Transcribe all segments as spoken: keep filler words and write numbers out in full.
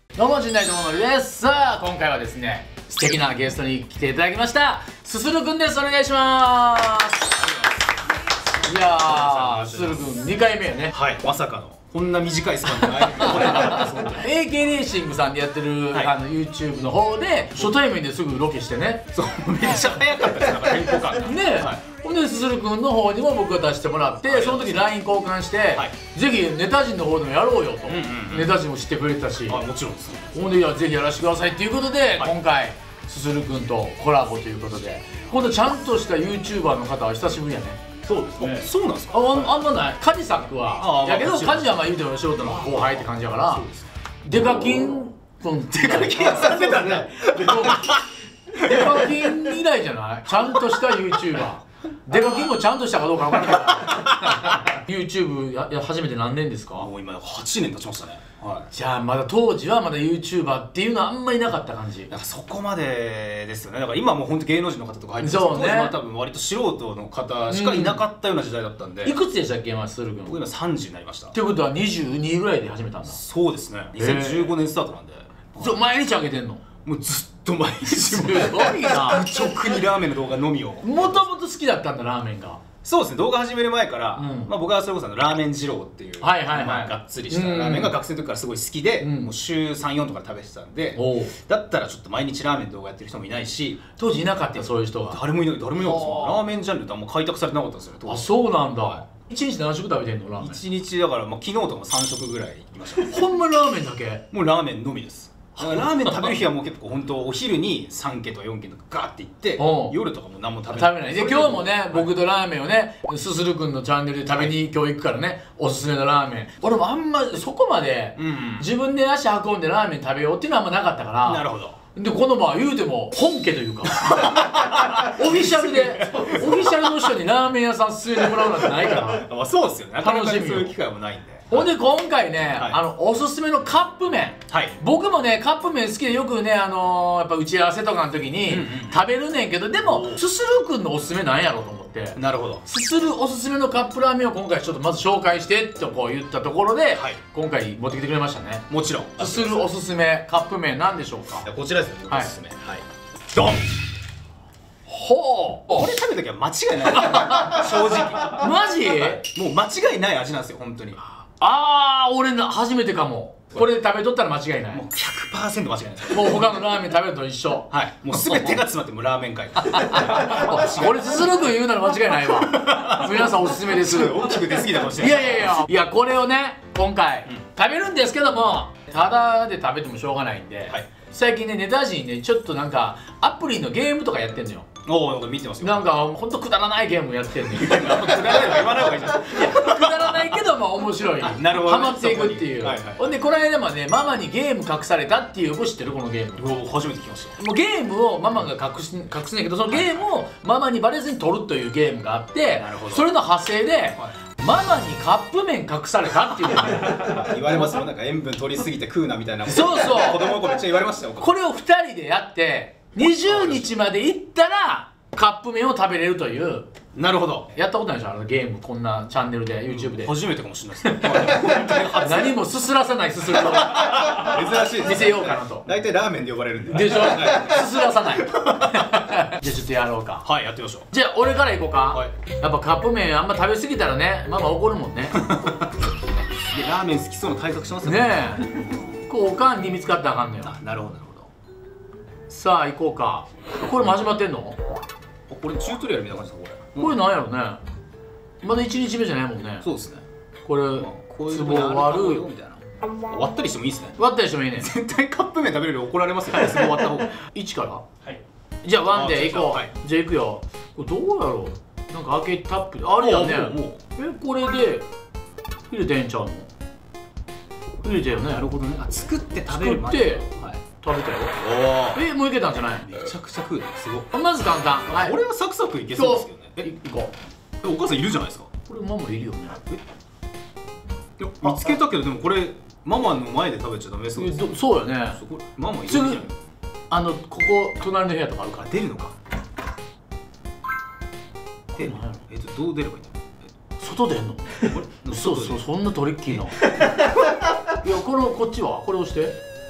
どうも陣内智則です。さあ今回はですね、素敵なゲストに来ていただきました。すするくんです。お願いします。いやー、すするくんにかいめやね。 はい、まさかのこんな短いスパンでないエーケー レーシングさんでやってる、はい、あの YouTube の方で初対面ですぐロケしてね。 そう、めっちゃ早かったです。なんかテンポ感がね、はい、ほんで、すするくんの方にも僕が出してもらって、はい、その時 ライン 交換して、はい、ぜひネタ陣の方でもやろうよと、ネタ陣も知ってくれてたし、 あ、もちろんです。 ほんで、いや、ぜひやらせてくださいっていうことで、はい、今回すするくんとコラボということで、今度ちゃんとした YouTuber の方は久しぶりやね。 そうですね。そうなんですか。 あ、あんまない。カジサックはやけど、カジはまあ言うても素人の後輩って感じやから、デカキンデカキンさせたね。 デカキン以来じゃない？ちゃんとした YouTuber。デカキンもちゃんとしたかどうかわからないけど YouTube やや始めて何年ですか？ もう今はちねん経ちましたね。はい、 じゃあまだ当時はまだ YouTuber っていうのはあんまりなかった感じ。 なんかそこまでですよね。だから今はもう本当芸能人の方とか入ってるんですけど、当時は多分割と素人の方しかいなかったような時代だったんで。 いくつでしたっけ、今するくん？ 僕今さんじゅうになりました。 ってことはにじゅうにぐらいで始めたんだ。 そうですね。にせんじゅうごねんスタートなんで。 そう、毎日あげてんの？ もうずっと毎日。すごいな。 直にラーメンの動画のみを。 もともと好きだったんだ、ラーメンが。 そうですね、動画始める前から、うん、まあ僕はそれこそラーメン二郎っていうがっつりしたラーメンが学生の時からすごい好きで、うん、もう週さん、よんとか食べてたんで、だったらちょっと毎日ラーメンの動画やってる人もいないし、 当時いなかった、そういう人が。 誰もいない、誰もいないです。ラーメンジャンルってあんま開拓されてなかったんですよね。 あ、そうなんだ。はい、いちにち何食食べてんの、ラーメン？ いちにちだから、まあ、昨日とかもさん食ぐらいいきました。 ほんまラーメンだけ？ もうラーメンのみです。ラーメン食べる日はもう結構本当お昼にさんけんとかよんけんとかガーっていって夜とかも何も食べない。 食べないで、今日もね、僕とラーメンをね、すするくんのチャンネルで食べに今日行くからね、おすすめのラーメン。俺もあんまそこまで自分で足運んでラーメン食べようっていうのはあんまなかったから。 なるほど。 で、このまあ言うても本家というかオフィシャルでオフィシャルの人にラーメン屋さん勧めてもらうなんてないから。 まあそうですよね。なかなかそういう機会もないんで。 ほんで今回ね、はい、あのおすすめのカップ麺、はい、僕もねカップ麺好きでよくね、あのー、やっぱ打ち合わせとかの時に食べるねんけど、でもすするくんのおすすめなんやろうと思って。 なるほど。 すするおすすめのカップラーメンを今回ちょっとまず紹介してとこう言ったところで、はい、今回持ってきてくれましたね。 もちろん。 すするおすすめカップ麺なんでしょうか？ こちらですね、おすすめ。はい、ドン。 ほう、 これ食べた時は間違いない正直。 マジ？ もう間違いない味なんですよ、本当に。 ああ、俺初めてかも。これ食べとったら間違いない。 もう ひゃくパーセント 間違いないです。 もう他のラーメン食べると一緒。 はい、もう全てが詰まってもラーメン界。 俺すするくん言うなら間違いないわ。皆さんおすすめです。 大きく出過ぎたかもしれない。 いやいやいやいや、これをね今回、うん、食べるんですけども、ただで食べてもしょうがないんで、はい、最近ねネタ陣ねちょっとなんかアプリのゲームとかやってんのよ。 おお、なんか見てますよ。 なんかほんとくだらないゲームやってんねん。くだらないとか言わない方がいいじゃん。 くだらないけどまあ面白い。 なるほど。 ハマっていくっていう。ほんでこの間もね、ママにゲーム隠されたっていう子知ってる？このゲーム。 おお、初めて聞きました。 もうゲームをママが隠し隠すねんけど、そのゲームをママにバレずに取るというゲームがあって、それの派生でママにカップ麺隠されたっていう言われますよ。なんか塩分取りすぎて食うなみたいな。 そうそう。 子供の子めっちゃ言われましたよ。 これをふたりでやってにじゅうにちまでいったらカップ麺を食べれるという。 なるほど。 やったことないでしょ、あのゲーム。こんなチャンネルで YouTube で初めてかもしれないです。 何もすすらさないすするの珍しい。 見せようかなと。 大体ラーメンで呼ばれるんで。 でしょ。すすらさない。じゃあちょっとやろうか。 はい、やってみましょう。 じゃあ俺からいこうか。やっぱカップ麺あんま食べ過ぎたらね、ママ怒るもんね。 ラーメン好きそうな対策しますよね。 ねえ、こうおかんに見つかったらあかんのよ。 なるほどなるほど。 さあ行こうか。これも始まってんの？ これチュートリアルみたいな感じですか？これこれなんやろね。まだいちにちめじゃないもんね。 そうですね。 これツボ割るみたいな。割ったりしてもいいですね。 割ったりしてもいいね。 絶対カップ麺食べるより怒られますよね。ツボ割った方が。 いちから？はい。じゃあワンでいこう。じゃあいくよ。これどうやろう。なんか開けタップであれやね。え、これで入れてんちゃうの？入れてよね。 なるほどね。あ、作って食べる。 作って食べたよ。え、もういけたんじゃない？ めちゃくちゃ食う。すごい。 まず簡単。 これはサクサクいけそうですけどね。 え、いこう。お母さんいるじゃないですか。 これママいるよね。 え、見つけたけどでもこれママの前で食べちゃダメそうです。 そうよね。 ママいるじゃない。 あのここ隣の部屋とかあるから出るのか。えっとどう出ればいいの？ 外出んの？そうそう、そんなトリッキーな。いや、このこっちはこれ押して。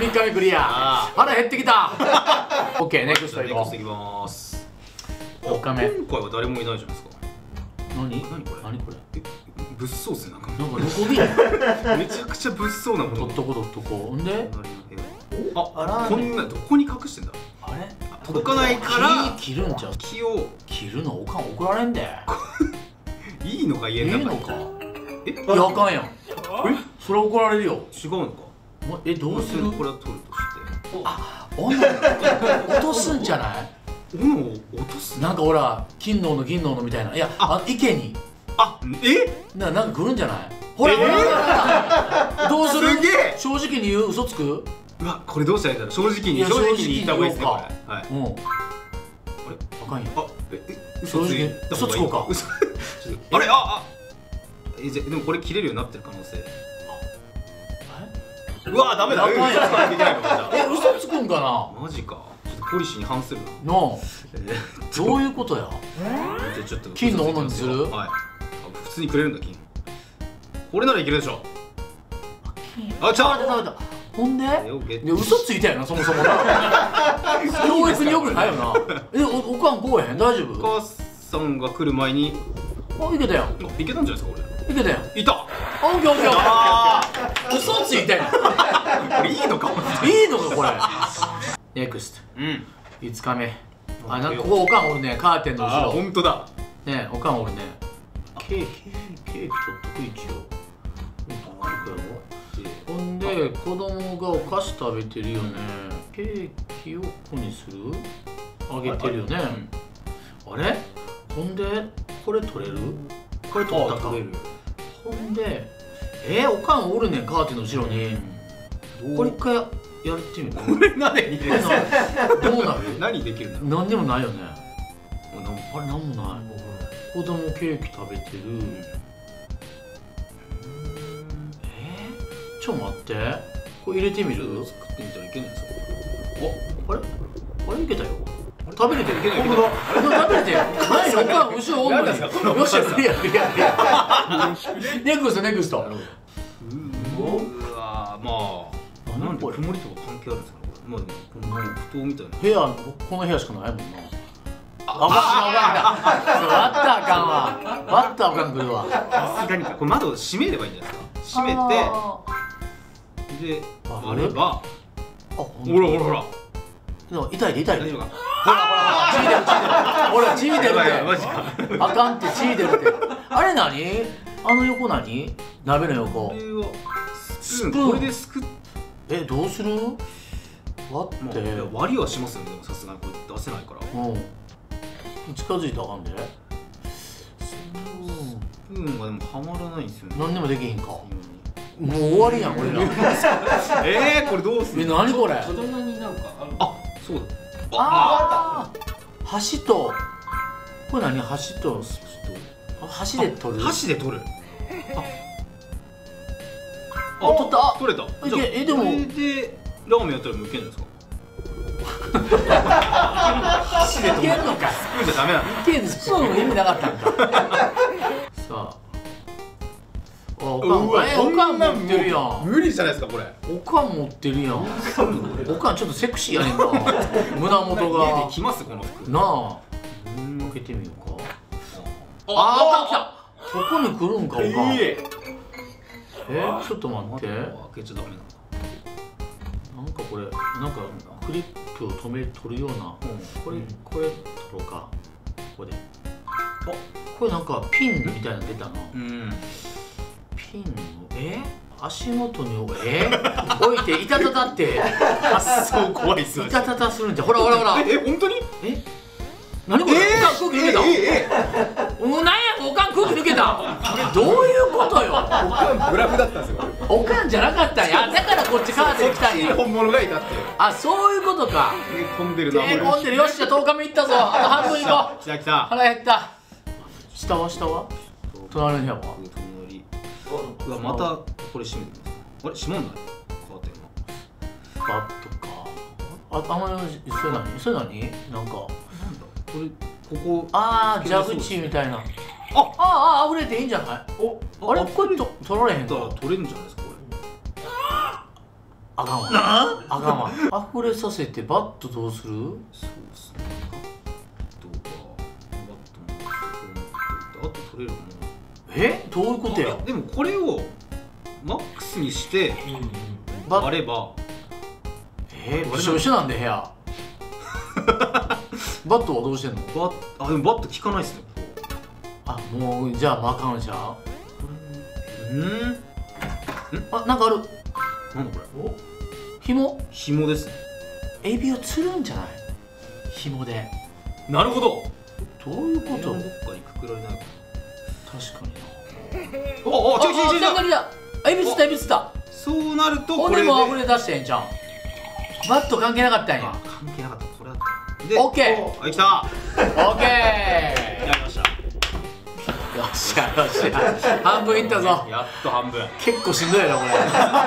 みっかめクリア。腹減ってきた。オッケー、ネクストいこう。 ネクストいきます。 よっかめ。 今回は誰もいないじゃないですか。 何？ 何これ？ 何これ？ 物騒っすね、なんか。 なんかノコギリ。 めちゃくちゃ物騒なもの。 取っとこ取っとこ。んで？ あ、こんなどこに隠してんだ。 あれ？ 届かないから。 木切るんじゃん。 木を切るのおかん怒られんで。 いいのか家の中。 いいのか。え？いやあかんやん。え？それ怒られるよ。 違うのか。 え、どうする？ これは取るとして。 あ、斧落とすんじゃない？ 斧を落とす？ なんかほら金の斧銀の斧みたいな。いや、あ、池に。 あ、え？ な、なんか来るんじゃない？ほらほら。どうする？ すげえ。 正直に言う？嘘つく？ うわ、これどうしたらいいんだろう。正直に正直に言った方がいいですね。はい。うん。あれ？ あかんや。 あ、え、嘘ついた嘘つこうか。 あれ、あ、あ。え、じゃでもこれ切れるようになってる可能性。うわ、ダメだ。 え、嘘つくんかな。 マジか。ちょっとポリシーに反するな。 の。どういうことや。 じゃ、ちょっと金の斧にする。 はい。普通にくれるんだ、金。これならいけるでしょ。あ、ちゃう。 ほんで。嘘ついたよな、そもそも。教育によくないよな。え、おかんこうへん、大丈夫。 お母さんが来る前に。 あ、いけたやん。 いけたんじゃないですか、これ。 いけたやん。 いた。 オッケーオッケー。ああ。嘘ついたやん。 これいいのか。 いいのかこれ。ネクスト。 うん。 いつかめ。あ、なんかここおかんおるね。カーテンの後ろ。 本当だ。 ね、おかんおるね。ケーキ、ケーキ取っとく一応。ほんで子供がお菓子食べてるよね。ケーキをここにする？あげてるよね。あれ？ほんでこれ取れる？これ取ったか。ほんで、えー、おかんおるねん、カーテンの後ろに。これ一回やってみる。 これ何できる？ どうなる？ 何できるの？ 何にもないよね。あれ、何もない。子供ケーキ食べてる。ちょっと待って、これ入れてみる？ 作ってみたらいけんじゃないですか。 お、あれ？あれいけたよ。食べれてる。本当だ。食べれてる。何？おかん後ろおんのに。よっしゃ、クリアクリアクリア。ネクストネクスト。 うわ、まあなんで曇りとか関係あるんですかね。まあでもこの布団みたいな。 部屋この部屋しかないもんな。あ、わったらあかんわ。割ったらあかんくるわ。 さすがにこれ窓閉めればいいんじゃないですか。閉めて。で、あれば、ほらほらほら。 痛いで痛いで。 大丈夫か。 ほらほらほら血出る血出る。ほら血出るって。 マジか。 あかんって血出るって。あれ何？あの横何？鍋の横。 これはスプーン。これですくっ。 え、どうする？割って。 割りはしますよね。さすがにこれ出せないから。うん。 近づいたらあかんで。 スプーンがでもはまらないんですよね。 何でもできへんか。もう終わりやん俺ら。 えー、これどうする？ え、何これ？ あ、そうだ。 ああ、箸とこれ何？箸と箸で取る？ 箸で取る。 あ、取った。 取れた。 え、でもこれでラーメンやったらもういけるんですか？ 箸でいけんのか。 スプーンじゃダメなの？ いけん、スプーンの意味なかったんか。さあ、あ、おかん、え、おかん持ってるやん。 無理じゃないですかこれ。 おかん持ってるやん。おかんちょっとセクシーやねんな。胸元が。 家で着ますこの服。 なあ。開けてみようか。ああ、来た。ここに来るんか、おかん。え、ちょっと待って。開けちゃダメなんだ。 なんかこれ、なんかクリップを止め取るような。これ、これ取ろうか。ここで。あ、これなんかピンみたいなの出たな。うん。ピンを、え、足元に、え、置いて、いたたたって。 発想怖いっすよ。 いたたたするんじゃ、ほらほらほら。 え、本当に？ え。何これ？おかん空気抜けた。うん、なんや、おかん空気抜けた。どういうことよ。おかんブラフだったんですよ。 おかんじゃなかったんや。だからこっちカーテン来たんや。 本物がいたって。 あ、そういうことか。 手込んでるな。 手込んでる。よし、じゃあとおかめいったぞ。あと半分いこう。 来た来た。 腹減った。下は下は？隣の部屋は？ 隣。うわ、またこれ閉めてます。あれ、閉まんない？カーテンが。 バットか。あ、あんまりそれ何？それ何？なんか。 これ、ここ、 ああ、蛇口みたいな。ああ、あ、溢れていいんじゃない？お、あれ、これと取られへんか。 取れるんじゃないですか、これ。 あかんわ。あかんわ。溢れさせてバットどうする？そうですね。 バットが、バットも、あと取れるもん。 え、どういうことや？ でもこれをマックスにして割れば、 えー、びしょびしょなんで部屋。バットはどうしてんの？ バッあ、でもバット効かないっすね。 あ、もうじゃあまかんじゃん。 うん。 あ、なんかある。 なんだこれ？お？ 紐？ 紐ですね。 エビを釣るんじゃない？紐で。 なるほど。 どういうこと？どっかにくくられないかな。 確かにな。 おお、ちょいちょいちょいちょい。 エビ釣ったエビ釣った。 そうなるとこれで。骨も溢れ出してんじゃん。バット関係なかったんや。 関係なかった。これだった。 オッケー。 はい、来た。 オッケー。 やりました。 よっしゃよっしゃ。半分いったぞ。 やっと半分。 結構しんどいなこれ。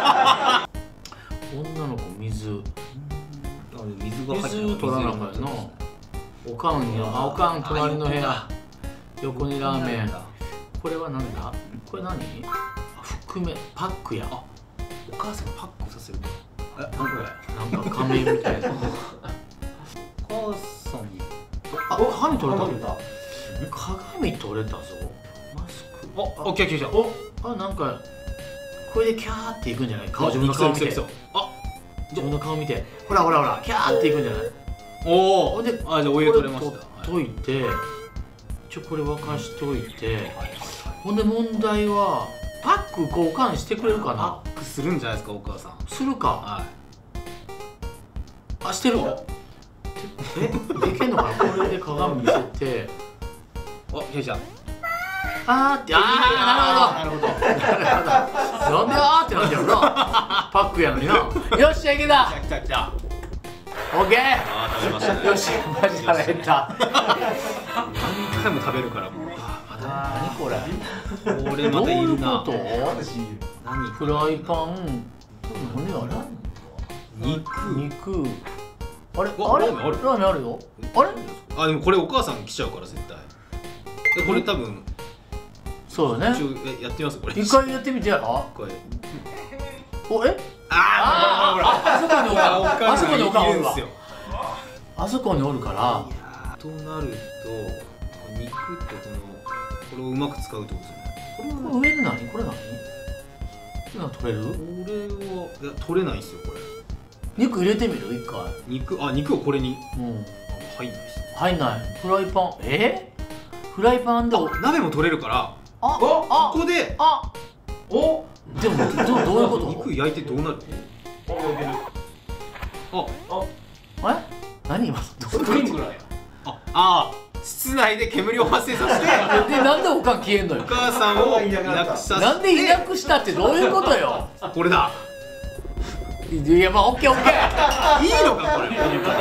女の子水。 水が入ってる。 水取らなあかんな。おかんや。あ、おかん隣の部屋。横にラーメン。これはなんだ？これ何？含めパックや。あ、 お母さんパックさせる。 え、なんこれ？なんか仮面みたいな。 お母さんに。 あ、鏡取れた。鏡取れたぞ。マスク。 お、オッケーオッケー。 お、あ、なんかこれでキャーっていくんじゃない？顔、自分の顔見て。あ、自分の顔見て。ほらほらほら、キャーっていくんじゃない？ おお。で、あ、じゃあお湯取れました。 取っといて、ちょこれ沸かしといて。ほんで問題はパック交換してくれるかな？ パックするんじゃないですか、お母さん。 するか。はい。あ、してる。え、いけんのかな？これで鏡見せて。 あ、よいしょ。 あーって、あー、なるほど。なるほど。なるほど。なんであーってなんだよな。パックやのにな。よっしゃ、いけた。 来た来た。 オッケー。 あー、食べましたね。 よし、マジ腹減った。 何回も食べるからもう。 何これ。 これまたいるな。 どういうこと？何？フライパン。何あれ？肉。肉。あれ？あれ？ラーメンあるよ。あれ？ あ、でもこれお母さん来ちゃうから絶対。これ多分。 そうだね。 やってみますこれ。 一回やってみてや。あ？お、え？ ああ、 あそこにおかん。あそこにおかんおるわ。 いるんですよ。 あそこにおるから。 となると肉とこのこれをうまく使うってことですよね。 これは上で何？これ何？これは取れる？これはいや取れないですよこれ。 肉入れてみる一回。 肉あ肉をこれに。うん。入んないです。 入んない。フライパン。え？フライパンで鍋も取れるから。ああここで。 あお。でもどどういうこと？ 肉焼いてどうなる？ああえ？何今？ どういうこと？ああ。室内で煙を発生させて、でなんでおかん消えんのよ。 お母さんをいなくさせて、 なんでいなくしたってどういうことよ。 これだ。 いや、まあオッケーオッケー。 いいのかこれ。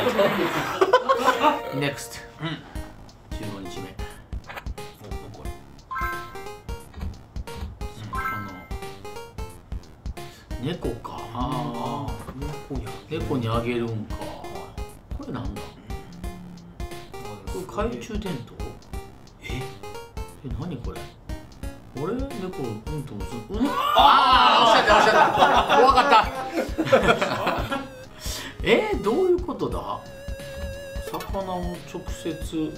ネクスト。じゅうごにちめ。この猫か。 ああ猫にあげるんか。これなんだ。これ懐中電灯。ええ、何これ。俺猫うんともする。うん、ああ、おっしゃったおっしゃった。怖かった。えー、どういうことだ。魚を直接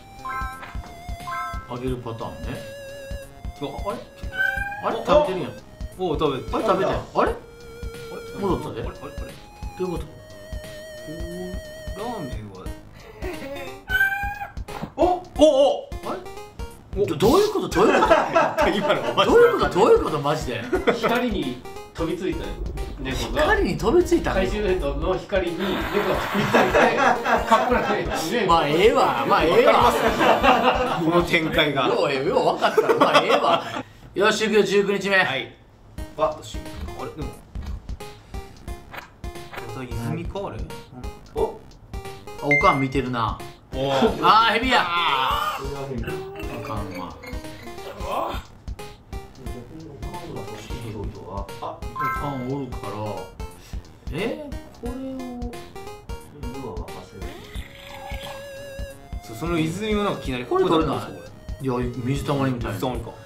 あげるパターンね。あれあれ食べてるやん。 おお、食べて。 あれ食べて。あれ戻ったで。あれあれあれどういうこと。 ラーメンはおおおあれどどういうことどういうこと今のどういうことどういうことマジで。 光に飛びついた猫が光に飛びついた懐中電灯の光に猫が飛びついてかっこないね。 まあええわまあええわこの展開がようよう分かったらまあええわ。よし、いくよ、じゅうくにちめ。はいわっとしあれでも泉かあれおおかん見てるな。 おあーヘビやあかんわ。あ、おかんおるからえー、これをそその泉もなんか気になりこれ取れない。いや水たまりみたいな。 水たまりか。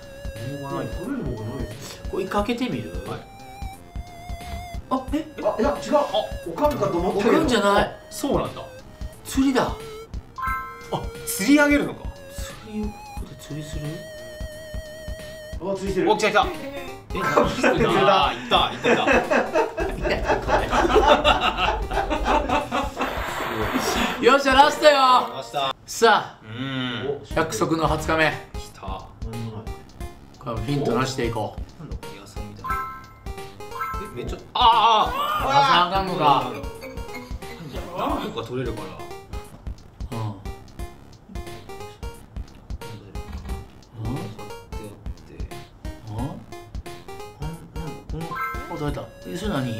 これかけてみる。あえあいや違う。あおかんかと思ったけど。 おかんじゃない。 そうなんだ。 釣りだ。 あ釣り上げるのか。 釣りをここで釣りする。 あ釣りしてる。 お来た来た。 え何してるだ。 な。 いったいったいった。 よっしゃラストよ。さあうん約束のはつかめ。 来た。 これヒントなしでいこう。 なんだこれ野菜みたいな。えめっちゃあああああかんのか。 何個か取れるから。 取れた。え、それ何？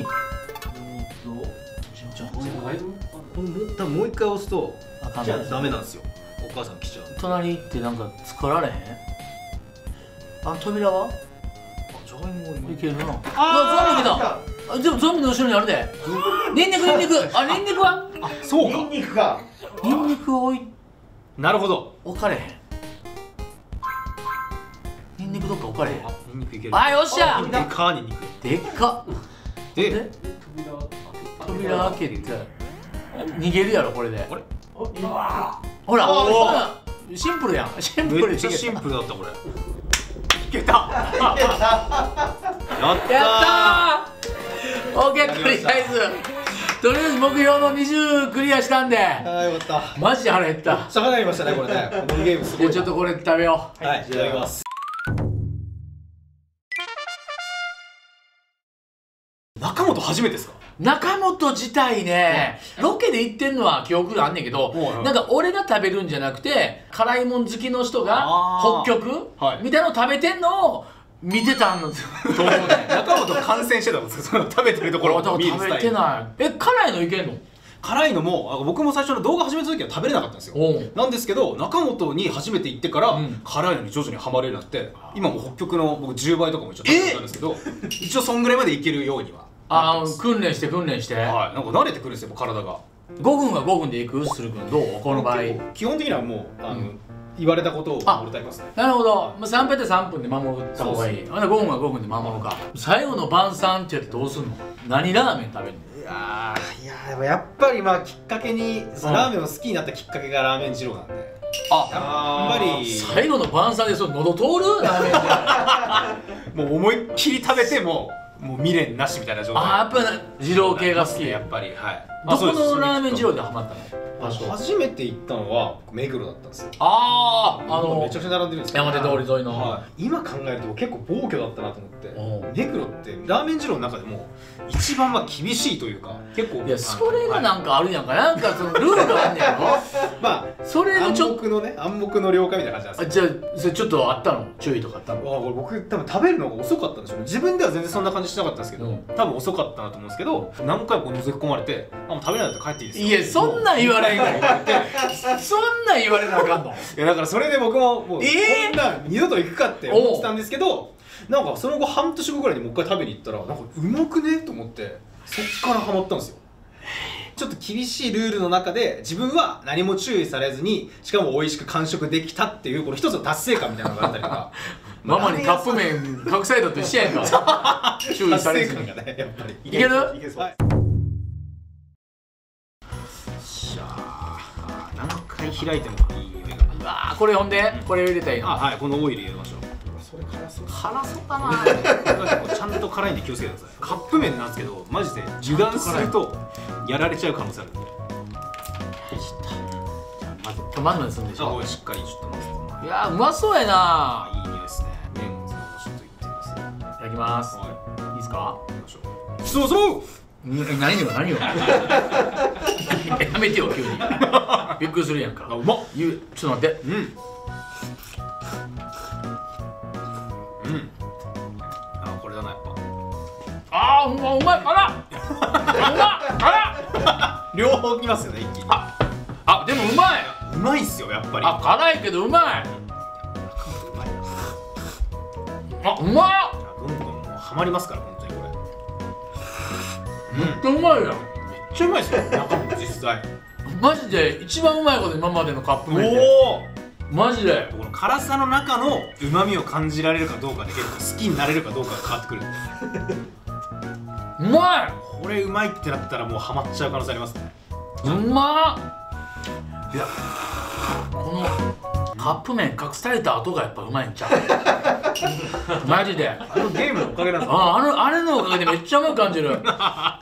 多分もう一回押すとあかんダメなんですよ。お母さん来ちゃう。 隣行ってなんか作られへん？あ、扉は？ じゃがいもいけるな。あ、ゾンビ来た。あ、でもゾンビの後ろにあるで。ニンニクニンニク。あ、ニンニクは？ あ、そうか。 ニンニクか。 ニンニクを置いなるほど。 置かれへん。ニンニクどっか置かれへん。 あ、ニンニクいける。 あ、よっしゃ。 でかニンニク。 でっか。 で、 扉開けて逃げるやろこれで。 あれ？ ほら、シンプルやん。シンプル。 めっちゃシンプルだったこれ。 いけた。 やったー。 やったー。オーケー、とりあえずとりあえず目標のにじゅうクリアしたんで。 ああよかった。 マジ腹減った。 しゃがなりましたねこれね。このゲームすごい。 ちょっとこれ食べよう。 はい、いただきます。中本初めてですか？ 中本自体ね、ロケで行ってんのは記憶があんねんけど、なんか俺が食べるんじゃなくて辛いもん好きの人が北極みたいなの食べてんのを見てたんですよ。 中本感染してたんですか？その食べてるところを見るスタイル。 食べてない。え、辛いのいけんの？ 辛いのも僕も最初の動画始めた時は食べれなかったんですよ。なんですけど中本に初めて行ってから、うん、辛いのに徐々にハマれるようになって今も北極の僕じゅうばいとかも一応食べてたんですけど、一応そんぐらいまでいけるようには。 ああ、訓練して訓練して。 はい、なんか慣れてくるんですよ体が。 ごふんはごふんでいく？するくんどう？この場合基本的にはもうあの、うん、言われたことを守りたいますね。 なるほど。さんぷんでさんぷんで守った方がいい。あ、ごふんはごふんで守るか。最後の晩餐ってやってどうすんの？何ラーメン食べるの？ いやー、いやーでもやっぱりまあきっかけに、うん、ラーメンを好きになったきっかけがラーメン二郎なんで。あ、やっぱり最後の晩餐でその喉通るラーメンでもう思いっきり食べてももう未練なしみたいな状態。 ああ、やっぱり二郎系が好き。 やっぱりはい。 どこのラーメン二郎でハマったの？ 初めて行ったのは目黒だったんですよ。 ああ、あのめちゃくちゃ並んでるんですけど、 山手通り沿いの、 はい、今考えると結構暴挙だったなと思って、目黒ってラーメン二郎の中でも一番まあ厳しいというか結構、 いやそれがなんかあるやんか、なんかそのルールがあんねやろ。 まあそれのちょ暗黙のね、暗黙の了解みたいな感じなんですよ。じゃあそれちょっとあったの？注意とかあったの？ あ、これ僕多分食べるのが遅かったんでしょうね。自分では全然そんな感じしなかったんですけど、うん、多分遅かったなと思うんですけど、何回も覗き込まれて、あ、もう食べないと帰っていいですよ。 いや、そんなん言われんから言われてそんなん言われなあかんの？ いやだからそれで僕ももう、えー、こんな二度と行くかって思ってたんですけど、 なんかその後半年後ぐらいにもう一回食べに行ったらなんかうまくねと思ってそっからハマったんですよ。ちょっと厳しいルールの中で自分は何も注意されずにしかも美味しく完食できたっていうこの一つの達成感みたいなのがあったりとかママにカップ麺隠されたと一緒やんか注意されずに達成感がねやっぱりいける？ いけそう。 はいしゃあ何回開いてもいい匂いが。 うわーこれほんでこれを入れたいの。 あはいこのオイル入れましょう。 それ辛そう。 辛そうだな結構ちゃんと辛いんで気をつけてください。カップ麺なんですけどマジで油断するとやられちゃう可能性あるんで。 まずトマトにするんでしょ。 あしっかりちょっと混ぜて。 いやーうまそうやな。 いい匂いですね。麺をちょっといってみます。 いただきます。 はいいですか？ いきましょう。そうそう。 ん何よ何よやめてよ急にびっくりするやんか。 あうまっ。 言うちょっと待って。 うんうんあこれだなやっぱ。 あーうまうまい辛っうまっ辛っ両方きますよね一気に。 ああでもうまいうまいっすよやっぱり。 あ辛いけどうまい。 うまいあうまっどんどんもうハマりますから本当にこれ。 めっちゃうまいやん。 めっちゃうまいですよ中も実際。 マジで一番うまいこと今までのカップ麺で。 おおマジでこの辛さの中のうまみを感じられるかどうかで結構好きになれるかどうかが変わってくる。 うまいこれうまいってなったらもうハマっちゃう可能性ありますね。 うまっ。いやこのカップ麺隠された後がやっぱうまいんちゃうマジで。ああのゲームのおかげなんですか。 ああのあれのおかげでめっちゃうまく感じるうんあ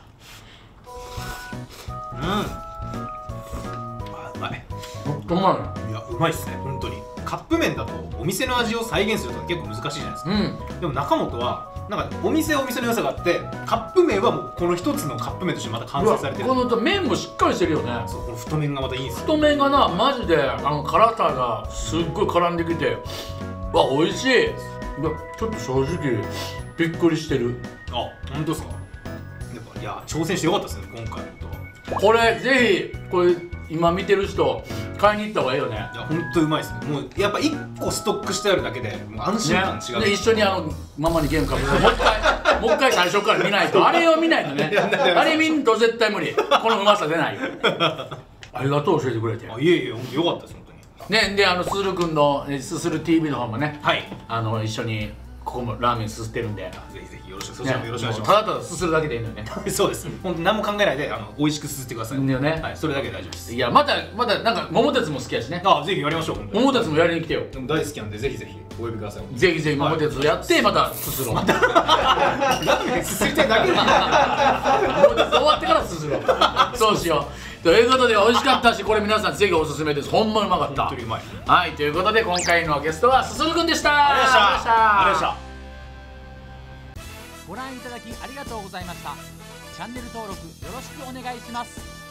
うまい。 ほんとうまいやうまいっすね本当に。カップ麺だとお店の味を再現するとか結構難しいじゃないですか。 いうんでも中本はなんかお店はお店の良さがあってカップ麺はもうこの一つのカップ麺としてまた完成されてる。 この麺もしっかりしてるよね。 そうこの太麺がまたいいんですよ。 太麺がなマジであの辛さがすっごい絡んできてわ美味しい。いやちょっと正直びっくりしてる。 あ本当ですか。やっぱいや挑戦してよかったですね今回のと。 これぜひこれ今見てる人買いに行った方がいいよね。 いや本当うまいですね。もうやっぱいっこストックしてあるだけでもう安心感違う、 ね、で一緒にあのママにゲームかけてもう一回もう一回最初から見ないとあれを見ないとねあれ見んと絶対無理。このうまさ出ないよありがとう教えてくれて。 あいえいえ本当よかったです本当に。 ねであのすするくんのすする ティーブイ の方もねはいあの一緒にここもラーメンすすってるんで、 ぜひぜひよろしくそちらもよろしくお願いしまただただすするだけでいいのよねす。そうです本当何も考えないであの美味しくすすってください。 いいよねはいそれだけで大丈夫です。 いやまたまたなんか桃鉄も好きやしね。 あぜひやりましょう本当に。 桃鉄もやりに来てよ。 でも大好きなんでぜひぜひお呼びください。 ぜひぜひ桃鉄をやってまたすすろう。 ラーメンすすりたいだけだ。 桃鉄終わってからすすろう。そうしよう。ということで美味しかったしこれ皆さんぜひおすすめです。ほんまうまかった。 本当にうまい。 はいということで今回のゲストはすするくんでした。 ありがとうございました。ありがとうございました。 ご覧いただきありがとうございました。チャンネル登録よろしくお願いします。